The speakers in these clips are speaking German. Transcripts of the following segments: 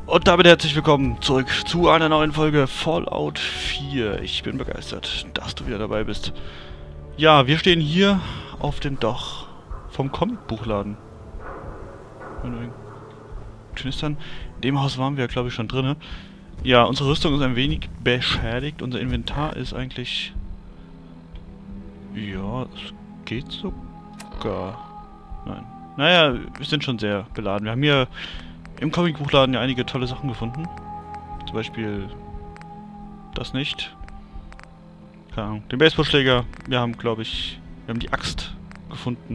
Und damit herzlich willkommen zurück zu einer neuen Folge Fallout 4. Ich bin begeistert, dass du wieder dabei bist. Ja, wir stehen hier auf dem Dach vom Comicbuchladen. Knistern. In dem Haus waren wir, glaube ich, schon drin. Ja, unsere Rüstung ist ein wenig beschädigt. Unser Inventar ist eigentlich... Ja, es geht sogar. Nein. Naja, wir sind schon sehr beladen. Wir haben hier im Comicbuchladen ja einige tolle Sachen gefunden. Zum Beispiel das nicht. Keine Ahnung. Den Baseballschläger. Wir haben, glaube ich, die Axt gefunden.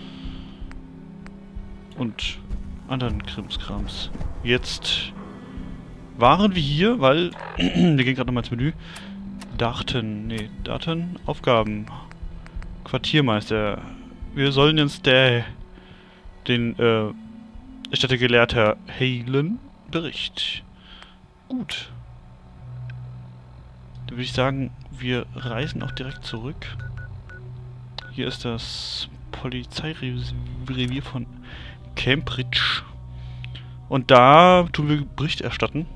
Und anderen Krimskrams. Jetzt waren wir hier, weil wir gehen gerade nochmal ins Menü. Daten, Aufgaben. Quartiermeister. Wir sollen jetzt den Städtegelehrter Halen Bericht. Gut. Dann würde ich sagen, wir reisen auch direkt zurück. Hier ist das Polizeirevier von Cambridge. Und da tun wir Bericht erstatten.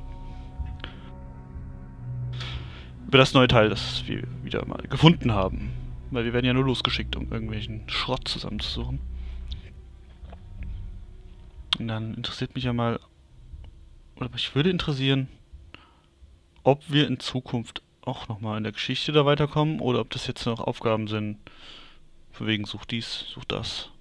Über das neue Teil, das wir wieder mal gefunden haben. Weil wir werden ja nur losgeschickt, um irgendwelchen Schrott zusammenzusuchen. Und dann interessiert mich ja mal, oder mich würde interessieren, ob wir in Zukunft auch nochmal in der Geschichte da weiterkommen oder ob das jetzt noch Aufgaben sind, von wegen such dies, such das.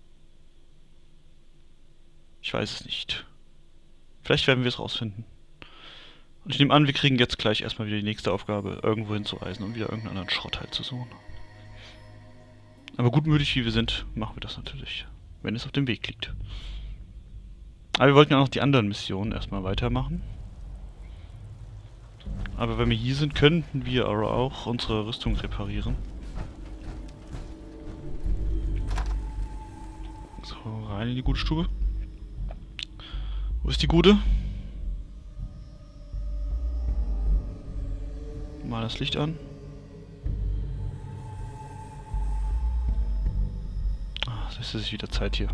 Ich weiß es nicht. Vielleicht werden wir es rausfinden. Und ich nehme an, wir kriegen jetzt gleich erstmal wieder die nächste Aufgabe, irgendwo hinzureisen und wieder irgendeinen anderen Schrott halt zu suchen. Aber gutmütig wie wir sind, machen wir das natürlich, wenn es auf dem Weg liegt. Aber wir wollten ja noch die anderen Missionen erstmal weitermachen. Aber wenn wir hier sind, könnten wir aber auch unsere Rüstung reparieren. So, rein in die gute Stube. Wo ist die gute? Mal das Licht an. Ah, es ist wieder Zeit hier.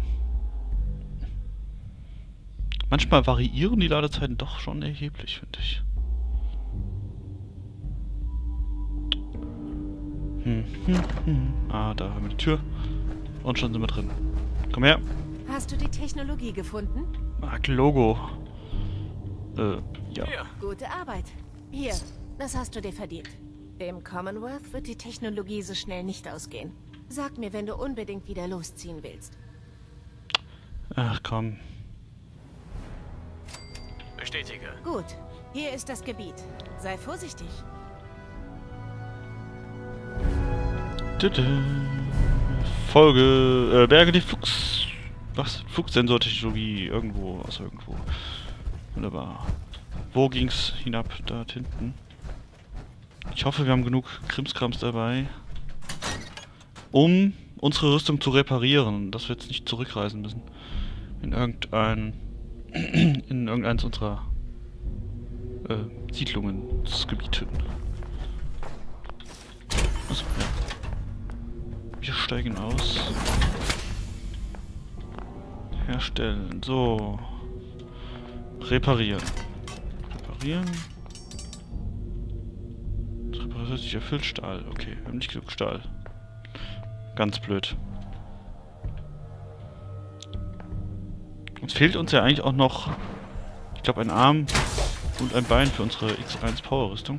Manchmal variieren die Ladezeiten doch schon erheblich, finde ich. Ah, da haben wir die Tür. Und schon sind wir drin. Komm her. Hast du die Technologie gefunden? Logo. Ja. Gute Arbeit. Hier, das hast du dir verdient. Dem Commonwealth wird die Technologie so schnell nicht ausgehen. Sag mir, wenn du unbedingt wieder losziehen willst. Ach komm. Bestätige. Gut, hier ist das Gebiet. Sei vorsichtig. Folge, berge die Flugsensortechnologie irgendwo, aus irgendwo. Wunderbar. Wo ging's hinab? Da hinten. Ich hoffe, wir haben genug Krimskrams dabei, um unsere Rüstung zu reparieren, dass wir jetzt nicht zurückreisen müssen. In irgendeins unserer Siedlungsgebieten. Also, ja. Wir steigen aus. Herstellen. So. Reparieren. Reparieren. Das repariert sich erfüllt Stahl. Okay, wir haben nicht genug Stahl. Ganz blöd. Uns fehlt uns ja eigentlich auch noch, ich glaube, ein Arm und ein Bein für unsere X1 Power Rüstung.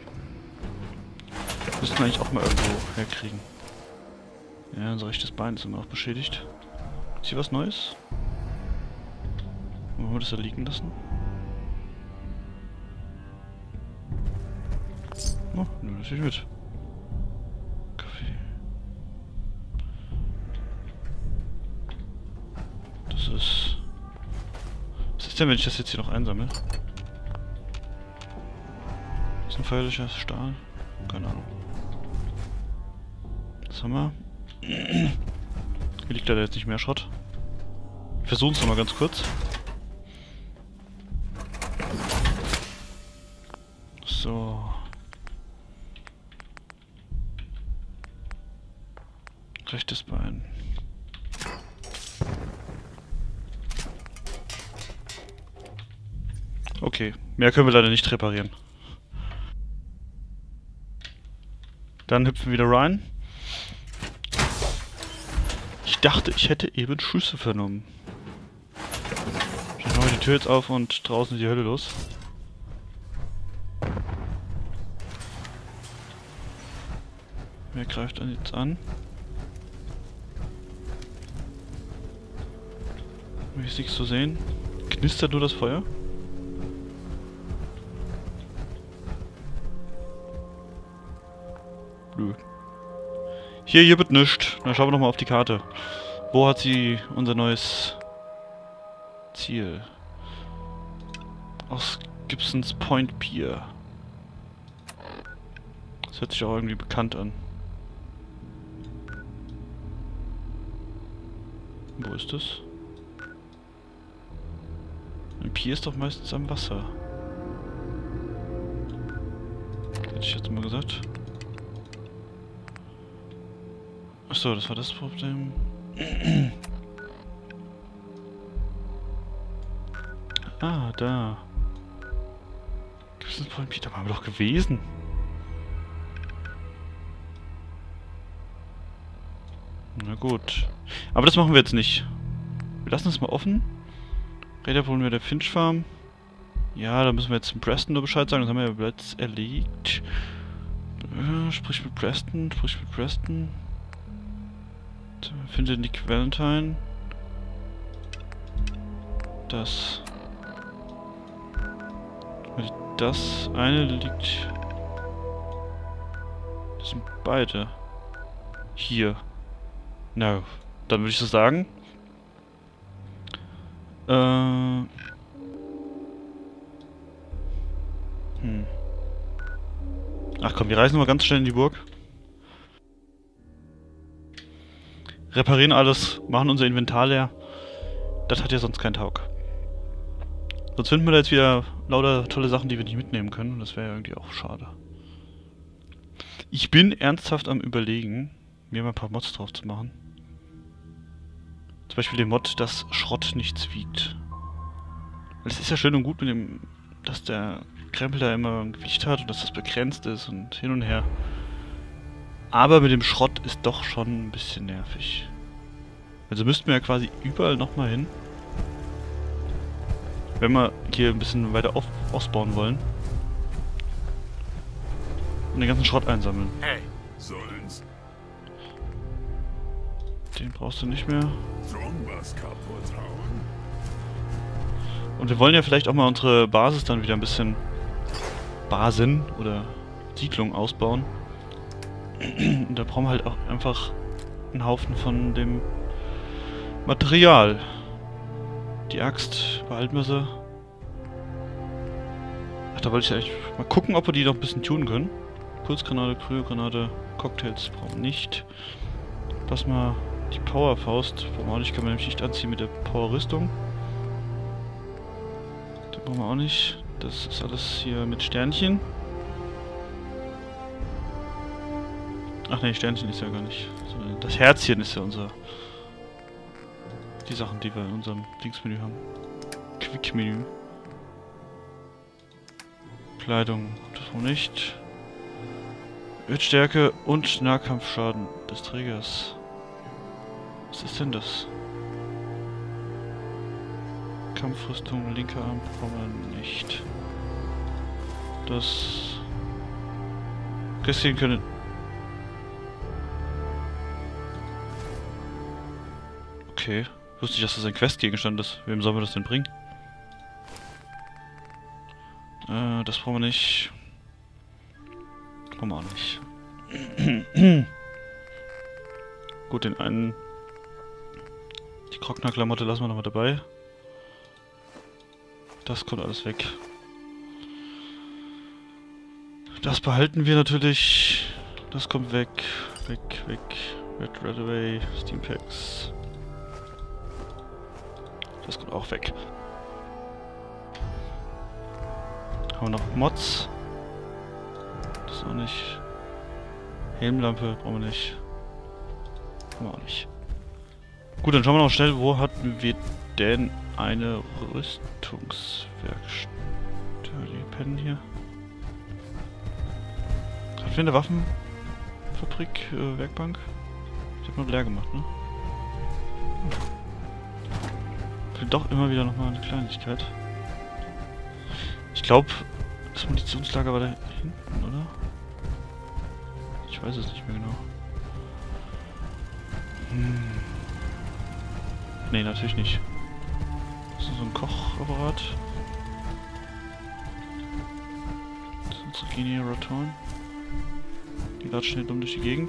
Müssten wir eigentlich auch mal irgendwo herkriegen. Ja, unser rechtes Bein ist immer noch beschädigt. Ist hier was Neues? Wollen wir das da liegen lassen? Oh, nö, das ist mit. Kaffee. Das ist... Was ist denn, wenn ich das jetzt hier noch einsammle? Ist ein feierlicher Stahl? Keine Ahnung. Was haben wir? Hier liegt leider jetzt nicht mehr Schrott. Wir versuchen es nochmal ganz kurz. So. Rechtes Bein. Okay, mehr können wir leider nicht reparieren. Dann hüpfen wir wieder rein. Ich dachte, ich hätte eben Schüsse vernommen. Ich mache die Tür jetzt auf und draußen ist die Hölle los. Wer greift dann jetzt an? Hier ist nichts zu sehen. Knistert nur das Feuer? Nö. Hier wird nichts. Dann schauen wir nochmal auf die Karte. Wo hat sie unser neues Ziel? Aus Gibsons Point Pier. Das hört sich auch irgendwie bekannt an. Wo ist das? Ein Pier ist doch meistens am Wasser. Hätte ich jetzt mal gesagt. Achso, das war das Problem. Ah, da. Gibsons Point Pier, da waren wir doch gewesen. Na gut. Aber das machen wir jetzt nicht. Wir lassen es mal offen. Räder holen wir der Finch Farm. Ja, da müssen wir jetzt zum Preston nur Bescheid sagen. Das haben wir ja bereits erledigt. Sprich mit Preston. Finde Nick Valentine. Das eine liegt... Das sind beide. Hier. Na, dann würde ich so sagen. Ach komm, wir reisen mal ganz schnell in die Burg. Reparieren alles, machen unser Inventar leer. Das hat ja sonst keinen Taug. Sonst finden wir da jetzt wieder lauter tolle Sachen, die wir nicht mitnehmen können. Und das wäre ja irgendwie auch schade. Ich bin ernsthaft am Überlegen, mir mal ein paar Mods drauf zu machen. Zum Beispiel den Mod, dass Schrott nichts wiegt. Weil es ist ja schön und gut mit dem, dass der Krempel da immer ein Gewicht hat und dass das begrenzt ist und hin und her. Aber mit dem Schrott ist doch schon ein bisschen nervig. Also müssten wir ja quasi überall nochmal hin. Wenn wir hier ein bisschen weiter ausbauen wollen. Und den ganzen Schrott einsammeln. Hey, sollen's. Den brauchst du nicht mehr. Was kaputt hauen? Und wir wollen ja vielleicht auch mal unsere Basis dann wieder ein bisschen Basen oder Siedlung ausbauen. Und da brauchen wir halt auch einfach einen Haufen von dem Material. Die Axt, behalten wir sie. Ach, da wollte ich eigentlich mal gucken, ob wir die noch ein bisschen tunen können. Pulsgranate, Krügelgranate, Cocktails brauchen wir nicht. Lass mal die Powerfaust. Brauchen wir auch nicht, kann man nämlich nicht anziehen mit der Power-Rüstung. Den brauchen wir auch nicht. Das ist alles hier mit Sternchen. Ach ne, Sternchen ist ja gar nicht. Das Herzchen ist ja unser... Die Sachen, die wir in unserem Dingsmenü haben. Quick-Menü. Kleidung, das brauchen wir nicht. Stärke und Nahkampfschaden des Trägers. Was ist denn das? Kampfrüstung, linker Arm brauchen wir nicht. Das... Christian können... Okay. Wusste ich, dass das ein Questgegenstand ist. Wem sollen wir das denn bringen? Das brauchen wir nicht. Brauchen wir auch nicht. Gut, den einen... Die Krockner-Klamotte lassen wir nochmal dabei. Das kommt alles weg. Das behalten wir natürlich. Das kommt weg. Weg. Red Away, Steam Packs. Das kommt auch weg. Haben wir noch Mods? Das auch nicht. Helmlampe brauchen wir nicht. Brauchen wir auch nicht. Gut, dann schauen wir noch schnell, wo hatten wir denn eine Rüstungswerkstatt? pennen hier. Hatten wir eine Waffenfabrik, Werkbank? Ich hab noch leer gemacht, ne? Fehlt doch immer wieder nochmal eine Kleinigkeit. Ich glaube, das Munitionslager war da hinten, oder? Ich weiß es nicht mehr genau. Nee, natürlich nicht. Das ist so ein Kochapparat. Das sind Zucchini-Ratoren. Die latschen hier dumm durch die Gegend.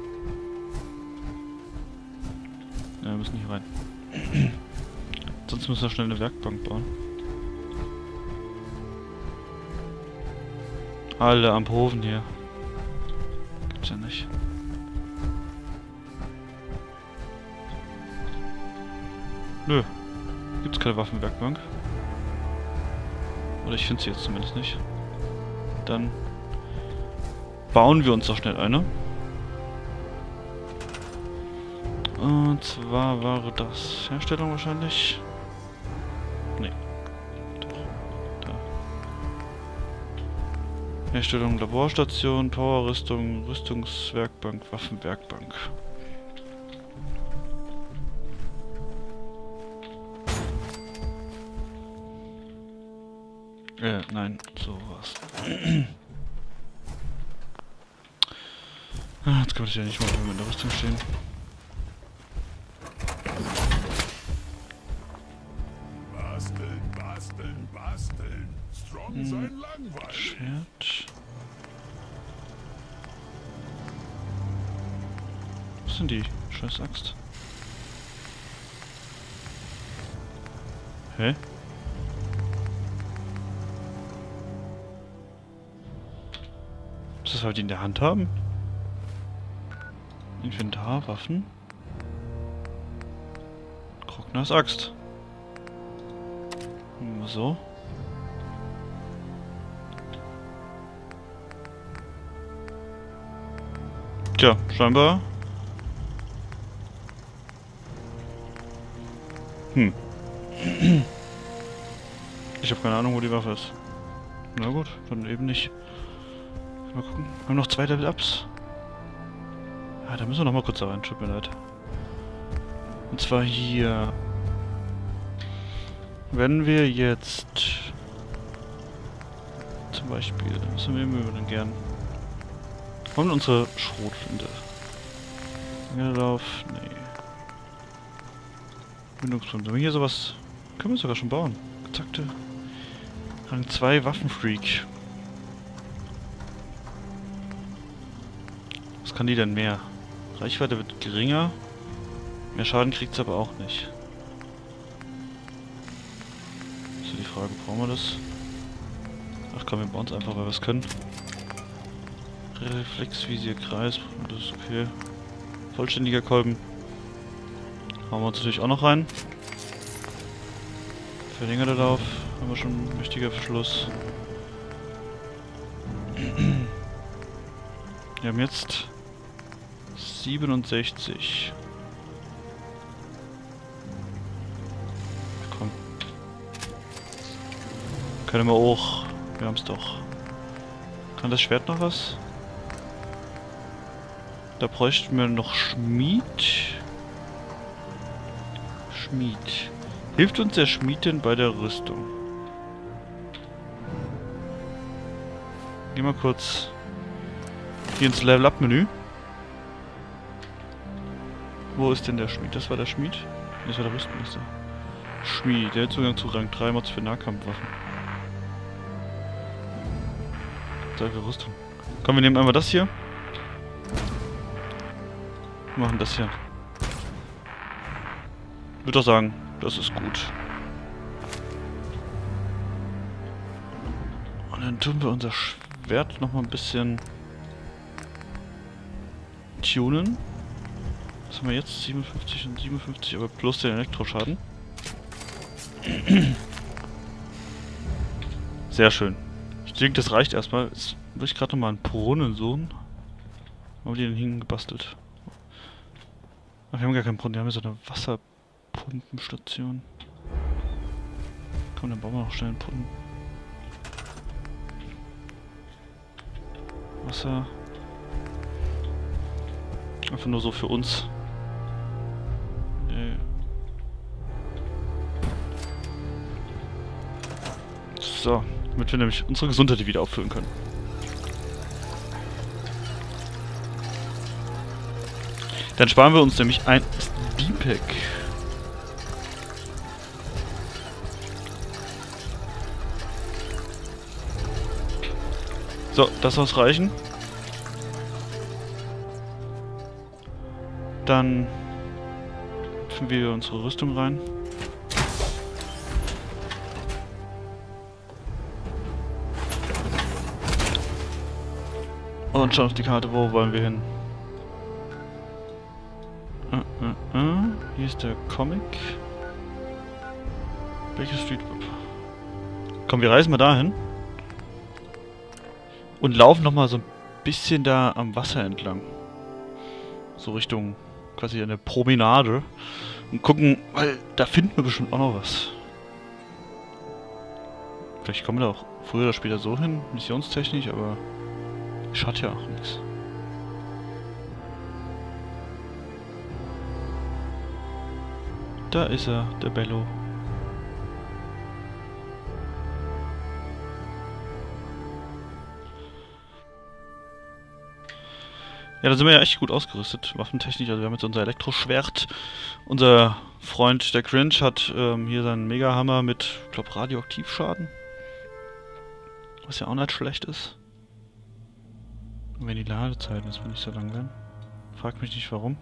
Ja, wir müssen hier rein. Sonst müssen wir schnell eine Werkbank bauen. Alle am Hofen hier. Gibt's ja nicht. Nö. Gibt's keine Waffenwerkbank. Oder ich finde sie jetzt zumindest nicht. Dann bauen wir uns doch schnell eine. Und zwar war das Herstellung wahrscheinlich. Nee. Doch. Da. Herstellung Laborstation, Powerrüstung, Rüstungswerkbank, Waffenwerkbank. Nein, sowas. Jetzt kann ich ja nicht mal mit der Rüstung stehen. Basteln, basteln, basteln. Strong sein langweilig. Schwert. Was sind die? Scheiß Axt. Hä? Ist das, weil die in der Hand haben? Inventar, Waffen. Krogners Axt. So. Tja, scheinbar. Ich habe keine Ahnung, wo die Waffe ist. Na gut, dann eben nicht. Mal gucken. Wir haben noch 2 Level-Ups. Ja, da müssen wir noch mal kurz rein. Tut mir leid. Und zwar hier. Wenn wir jetzt zum Beispiel, was nehmen wir denn gern? Und unsere Schrotflinte. Lauf, nee. Bindungspunkte. Wenn wir hier sowas können wir sogar schon bauen. Gezackte Rang 2 Waffenfreak. Was kann die denn mehr? Reichweite wird geringer. Mehr Schaden kriegt es aber auch nicht. Ist ja die Frage, brauchen wir das? Ach komm, wir bauen es einfach, weil wir es können. Reflexvisier, Kreis, das ist okay. Vollständiger Kolben. Hauen wir uns natürlich auch noch rein. Verlängerter Lauf, haben wir schon ein mächtiger Verschluss. Wir haben jetzt 67. Komm. Können wir auch. Wir haben es doch. Kann das Schwert noch was? Da bräuchten wir noch Schmied. Schmied. Hilft uns der Schmied denn bei der Rüstung? Geh mal kurz hier ins Level-Up-Menü. Wo ist denn der Schmied? Das war der Schmied? Das war der Rüstmeister. Schmied, der hat Zugang zu Rang 3 Mods für Nahkampfwaffen. Für Rüstung. Komm, wir nehmen einmal das hier. Wir machen das hier. Ich würde doch sagen, das ist gut. Und dann tun wir unser Schwert noch mal ein bisschen tunen. Was haben wir jetzt? 57 und 57, aber plus den Elektroschaden. Sehr schön. Ich denke, das reicht erstmal. Jetzt will ich gerade noch mal einen Brunnen suchen. Haben wir den hingebastelt? Ach, wir haben gar keinen Brunnen, wir haben ja so eine Wasserpumpenstation. Komm, dann bauen wir noch schnell einen Brunnen. Wasser. Einfach nur so für uns. So, damit wir nämlich unsere Gesundheit wieder auffüllen können. Dann sparen wir uns nämlich ein Steampack. So, das soll reichen. Dann öffnen wir unsere Rüstung rein. Und schauen auf die Karte, wo wollen wir hin? Hier ist der Comic. Welches Street? Komm, wir reisen mal dahin. Und laufen nochmal so ein bisschen da am Wasser entlang. So Richtung quasi eine Promenade. Und gucken, weil da finden wir bestimmt auch noch was. Vielleicht kommen wir da auch früher oder später so hin, missionstechnisch, aber schadet ja auch nichts. Da ist er, der Bello. Ja, da sind wir ja echt gut ausgerüstet, waffentechnisch. Also wir haben jetzt unser Elektroschwert. Unser Freund, der Cringe, hat hier seinen Megahammer mit, ich glaube, Radioaktivschaden. Was ja auch nicht schlecht ist. Und wenn die Ladezeiten jetzt nicht so lang werden. Frag mich nicht warum.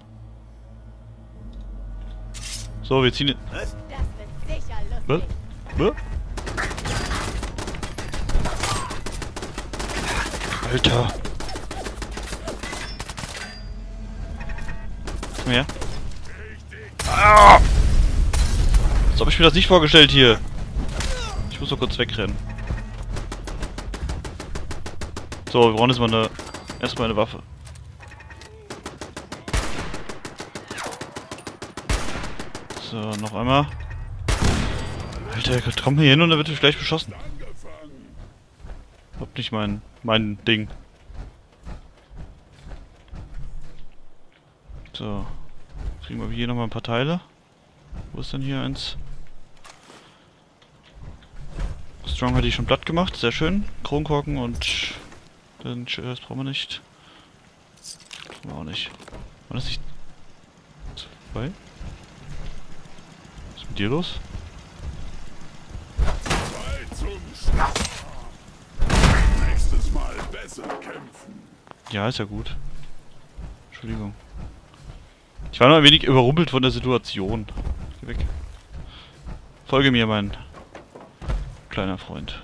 So, wir ziehen... Das wird sicher lustig. Was? Alter. Komm her. Ah! So habe ich mir das nicht vorgestellt hier. Ich muss noch kurz wegrennen. So, wir brauchen jetzt mal erstmal eine Waffe. So, noch einmal. Alter, kommt mir hin und dann wird er gleich beschossen. Überhaupt nicht mein Ding. So. Kriegen wir hier nochmal ein paar Teile. Wo ist denn hier eins? Strong hatte ich schon platt gemacht, sehr schön. Kronkorken und den das brauchen wir nicht. Brauchen wir auch nicht. War das nicht... Zwei? Was ist mit dir los? Nächstes Mal besser kämpfen. Ja, ist ja gut. Entschuldigung. Ich war nur ein wenig überrumpelt von der Situation. Geh weg. Folge mir, mein kleiner Freund.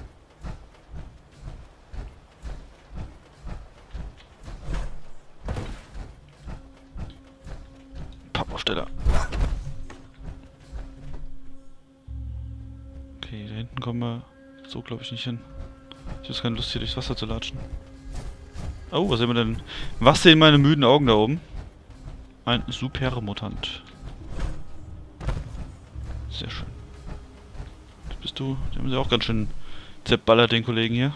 Pappaufsteller. Okay, da hinten kommen wir so, glaube ich, nicht hin. Ich habe keine Lust, hier durchs Wasser zu latschen. Oh, was sehen wir denn? Was sehen meine müden Augen da oben? Ein Supermutant. Sehr schön. Das bist du. Die haben sie auch ganz schön zerballert, den Kollegen hier.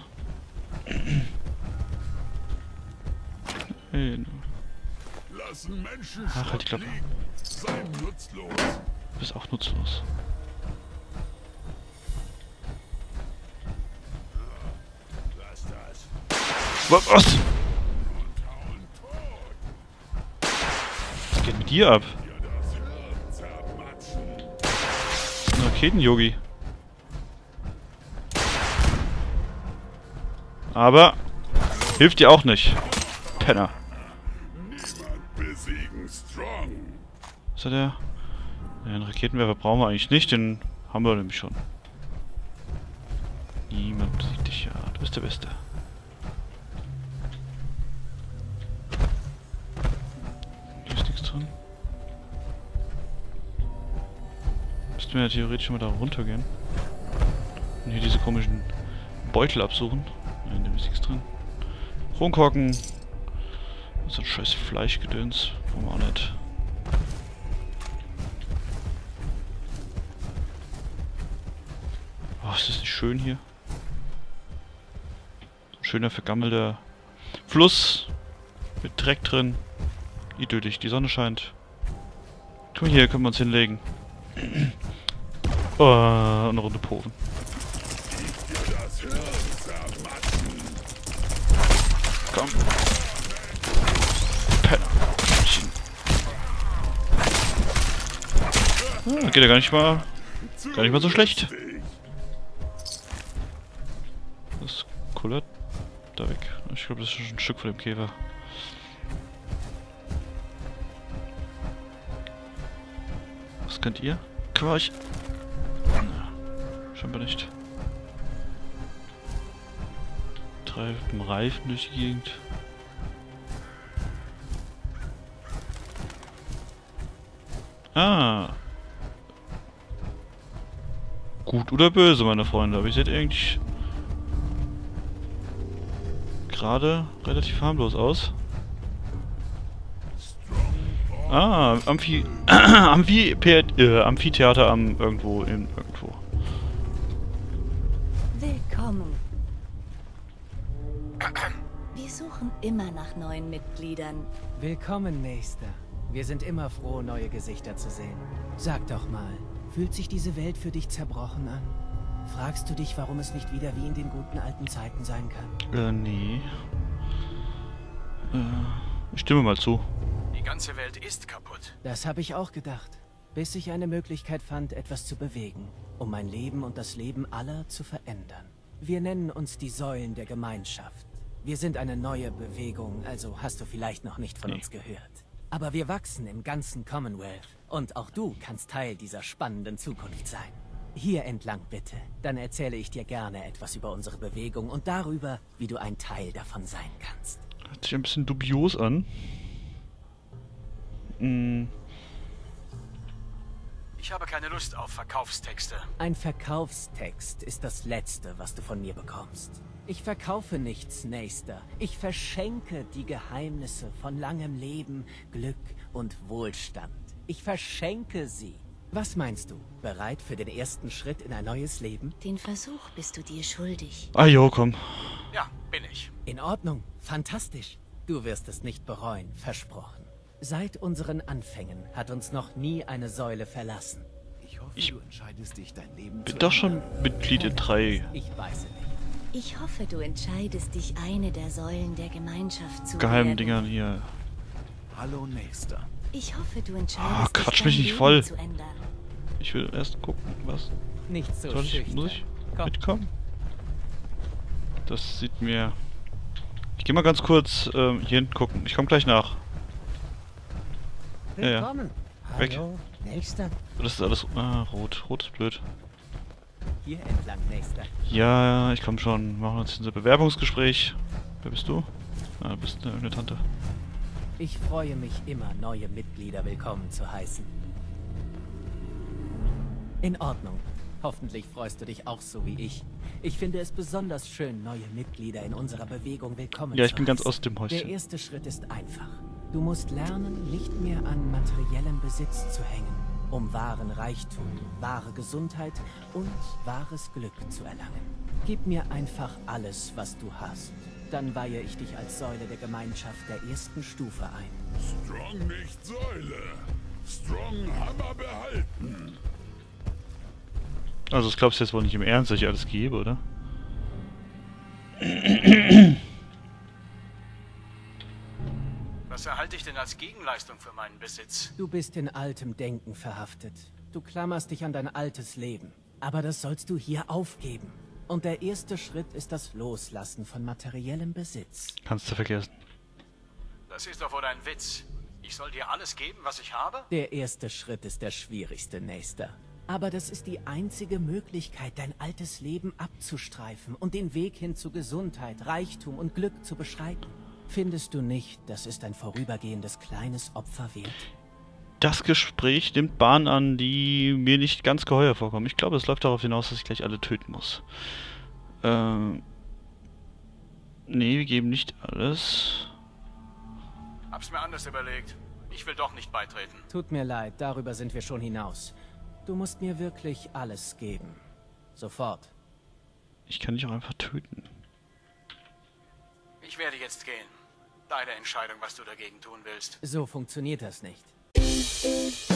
Hey. Lassen Menschen Ach, halt die Klappe. Sei nutzlos. Du bist auch nutzlos. Lass das. Was? Was geht mit dir ab? Ein Raketen-Yogi. Aber hilft dir auch nicht. Penner. Niemand besiegen Strong. Was hat der? Ja, einen Raketenwerfer brauchen wir eigentlich nicht, den haben wir nämlich schon. Niemand besiegt dich, ja. Du bist der Beste. Hier ist nichts drin. Müssten wir ja theoretisch mal da runtergehen. Und hier diese komischen Beutel absuchen. Ja, in dem ist nichts drin. Kronkorken. Das ist ein scheiß Fleischgedöns. Brauchen wir auch nicht. Oh, ist das nicht schön hier? Schöner vergammelter Fluss mit Dreck drin. Idyllisch, die Sonne scheint. Guck mal hier, können wir uns hinlegen. Oh, eine Runde Poven. Das Hirn zermatten. Komm. Penner. Ah, geht ja gar nicht mal so schlecht. Das kullert da weg. Ich glaube, das ist schon ein Stück von dem Käfer. Was könnt ihr? Quarch. Scheinbar nicht. Treiben Reifen durch die Gegend. Ah. Gut oder böse, meine Freunde. Aber ihr seht eigentlich gerade relativ harmlos aus. Ah, Amphitheater am irgendwo. Willkommen. Wir suchen immer nach neuen Mitgliedern. Willkommen, Nächster. Wir sind immer froh, neue Gesichter zu sehen. Sag doch mal, fühlt sich diese Welt für dich zerbrochen an? Fragst du dich, warum es nicht wieder wie in den guten alten Zeiten sein kann? Nee. Ich stimme mal zu. Die ganze Welt ist kaputt. Das habe ich auch gedacht, bis ich eine Möglichkeit fand, etwas zu bewegen, um mein Leben und das Leben aller zu verändern. Wir nennen uns die Säulen der Gemeinschaft. Wir sind eine neue Bewegung, also hast du vielleicht noch nicht von uns gehört. Aber wir wachsen im ganzen Commonwealth und auch du kannst Teil dieser spannenden Zukunft sein. Hier entlang bitte, dann erzähle ich dir gerne etwas über unsere Bewegung und darüber, wie du ein Teil davon sein kannst. Hört sich ein bisschen dubios an. Ich habe keine Lust auf Verkaufstexte. Ein Verkaufstext ist das Letzte, was du von mir bekommst. Ich verkaufe nichts, Nächster. Ich verschenke die Geheimnisse von langem Leben, Glück und Wohlstand. Ich verschenke sie. Was meinst du? Bereit für den ersten Schritt in ein neues Leben? Den Versuch bist du dir schuldig. Ah jo, komm. Ja, bin ich. In Ordnung. Fantastisch. Du wirst es nicht bereuen, versprochen. Seit unseren Anfängen hat uns noch nie eine Säule verlassen. Ich hoffe, Ich du entscheidest dich, dein Leben Bin zu doch schon ändern. Mitglied in 3 Ich weiß nicht. Ich hoffe, du entscheidest dich, eine der Säulen der Gemeinschaft zu geheimen werden. Dingern hier. Hallo, Nächster. Ich hoffe, du entscheidest dich, quatsch dein mich nicht Leben voll. zu ändern. Ich will erst gucken, was. Nicht so Soll ich, schüchtern. muss ich Komm. mitkommen? Das sieht mir... Ich gehe mal ganz kurz hier hinten gucken. Ich komme gleich nach. Ja, ja. Willkommen. Weg. Hallo, Nächster. Das ist alles... Ah, rot. Rot ist blöd. Hier entlang, Nächster. Ja, ich komme schon. Machen wir uns unser Bewerbungsgespräch. Wer bist du? Ah, du bist eine Tante. Ich freue mich immer, neue Mitglieder willkommen zu heißen. In Ordnung. Hoffentlich freust du dich auch so wie ich. Ich finde es besonders schön, neue Mitglieder in unserer Bewegung willkommen Ja, ich zu bin ganz heißen. aus dem Der Häuschen. erste Schritt ist einfach. Du musst lernen, nicht mehr an materiellem Besitz zu hängen, um wahren Reichtum, wahre Gesundheit und wahres Glück zu erlangen. Gib mir einfach alles, was du hast. Dann weihe ich dich als Säule der Gemeinschaft der ersten Stufe ein. Strong nicht Säule. Strong Hammer behalten. Also das glaubst du jetzt wohl nicht im Ernst, dass ich alles gebe, oder? Was erhalte ich denn als Gegenleistung für meinen Besitz? Du bist in altem Denken verhaftet. Du klammerst dich an dein altes Leben. Aber das sollst du hier aufgeben. Und der erste Schritt ist das Loslassen von materiellem Besitz. Kannst du vergessen. Das ist doch wohl ein Witz. Ich soll dir alles geben, was ich habe? Der erste Schritt ist der schwierigste, Nächster. Aber das ist die einzige Möglichkeit, dein altes Leben abzustreifen und den Weg hin zu Gesundheit, Reichtum und Glück zu beschreiten. Findest du nicht, das ist ein vorübergehendes kleines Opfer wert? Das Gespräch nimmt Bahnen an, die mir nicht ganz geheuer vorkommen. Ich glaube, es läuft darauf hinaus, dass ich gleich alle töten muss. Nee, wir geben nicht alles. Hab's mir anders überlegt. Ich will doch nicht beitreten. Tut mir leid, darüber sind wir schon hinaus. Du musst mir wirklich alles geben. Sofort. Ich kann dich auch einfach töten. Ich werde jetzt gehen. Deine Entscheidung, was du dagegen tun willst. So funktioniert das nicht.